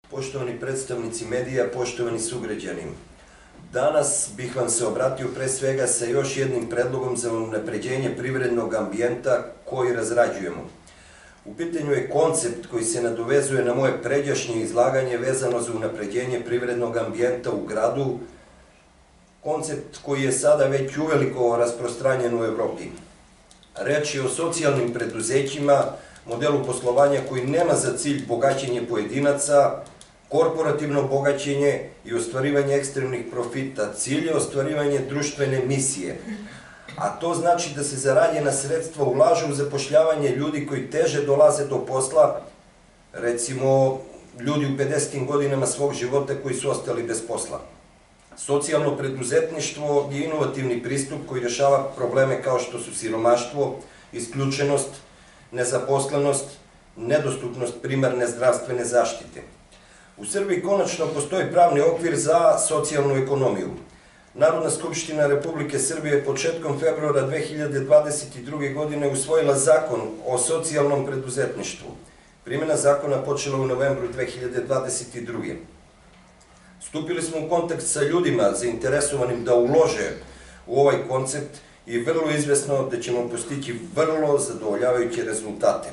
Poštovani predstavnici medija, poštovani sugrađani, danas bih vam se obratio pre svega sa još jednim predlogom za unapređenje privrednog ambijenta koji razrađujemo. U pitanju je koncept koji se nadovezuje na moje pređašnje izlaganje vezano za unapređenje privrednog ambijenta u gradu, koncept koji je sada već uveliko rasprostranjen u Evropi. Reč je o socijalnim preduzećima, modelu poslovanja koji nema za cilj bogaćenje pojedinaca, korporativno bogaćenje i ostvarivanje ekstremnih profita. Cilj je ostvarivanje društvene misije, a to znači da se zarađena sredstva ulažu u zapošljavanje ljudi koji teže dolaze do posla, recimo ljudi u 50. godinama svog života koji su ostali bez posla. Socijalno preduzetništvo je inovativni pristup koji rješava probleme kao što su siromaštvo, isključenost, nezaposlenost, nedostupnost primarne zdravstvene zaštite. U Srbiji konačno postoji pravni okvir za socijalnu ekonomiju. Narodna skupština Republike Srbije početkom februara 2022. godine usvojila zakon o socijalnom preduzetništvu. Primjena zakona počela u novembru 2022. Stupili smo u kontakt sa ljudima zainteresovanim da ulože u ovaj koncept i vrlo izvesno da ćemo postići vrlo zadovoljavajuće rezultate.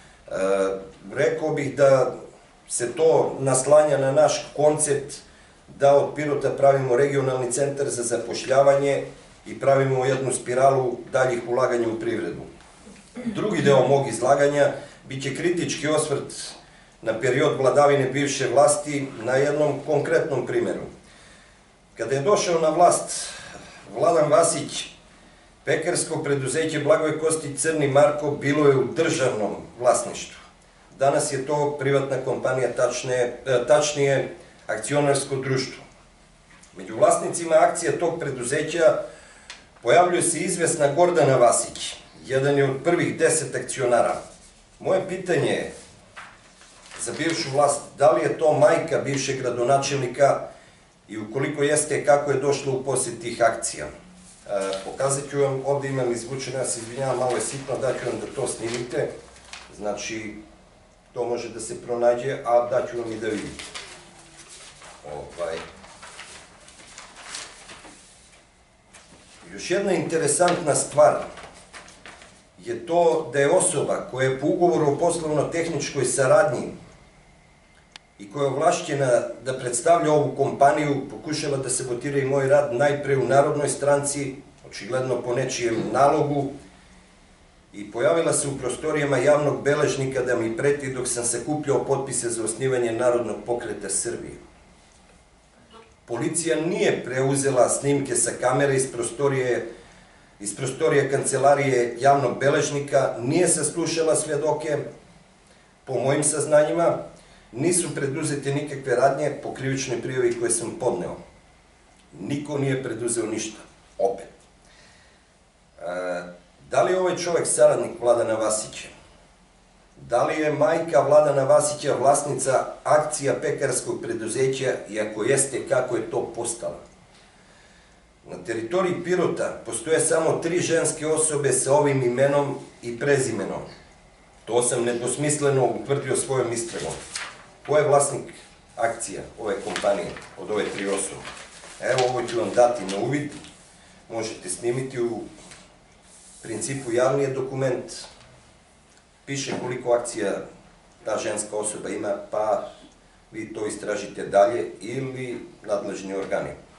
Rekao bih da se to naslanja na naš koncept da od Pirota pravimo regionalni centar za zapošljavanje i pravimo jednu spiralu daljih ulaganja u privredu. Drugi deo mog izlaganja biće kritički osvrt na period vladavine bivše vlasti na jednom konkretnom primjeru. Kada je došao na vlast Vladan Vasić, pekarsko preduzeće Blagoje Kostić Crni Marko bilo je u državnom vlasništvu. Danas je to privatna kompanija, tačnije akcionarsko društvo. Među vlasnicima akcija tog preduzeća pojavljuje se izvesna Gordana Vasić, jedan je od prvih 10 akcionara. Moje pitanje je za bivšu vlast, da li je to majka bivšeg gradonačelnika i ukoliko jeste, kako je došlo u posjed tih akcija? Pokazat ću vam, ovdje imam izvučeno, ja se izvinjavam, malo je sitno, daću vam da to snimite, znači to može da se pronađe, a daću vam i da vidite. Još jedna interesantna stvar je to da je osoba koja je po ugovoru o poslovno-tehničkoj saradnji i koja je ovlašćena da predstavlja ovu kompaniju, pokušala da sabotira i moj rad najpre u Narodnoj stranci, očigledno po nečijem nalogu, i pojavila se u prostorijama javnog beležnika da mi preti dok sam sakupljao potpise za osnivanje Narodnog pokreta Srbije. Policija nije preuzela snimke sa kamere iz prostorije kancelarije javnog beležnika, nije saslušala svedoke, po mojim saznanjima, nisu preduzete nikakve radnje po krivičnoj prijavi koje sam podneo. Niko nije preduzeo ništa, opet. Da li je ovaj čovek saradnik Vladana Vasića? Da li je majka Vladana Vasića vlasnica akcija pekarskog preduzeća i ako jeste, kako je to postala? Na teritoriji Pirota postoje samo 3 ženske osobe sa ovim imenom i prezimenom. To sam nedvosmisleno utvrdio svojom istragom. Ko je vlasnik akcija ove kompanije od ove 3 osobe? Evo, ovo ću vam dati na uvid. Možete snimiti, u principu javni je dokument. Piše koliko akcija ta ženska osoba ima, pa vi to istražite dalje ili nadležni organi.